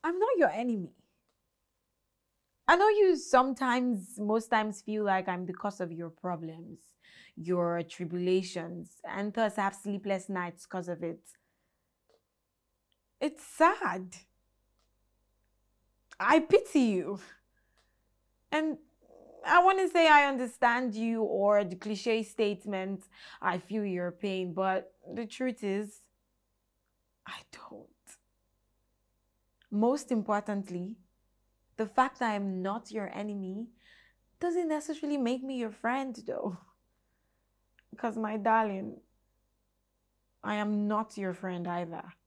I'm not your enemy. I know you sometimes, most times, feel like I'm the cause of your problems, your tribulations, and thus have sleepless nights because of it. It's sad. I pity you. And I want to say I understand you or the cliche statement, I feel your pain, but the truth is, I don't. Most importantly, the fact that I'm not your enemy doesn't necessarily make me your friend, though. Because, my darling, I am not your friend either.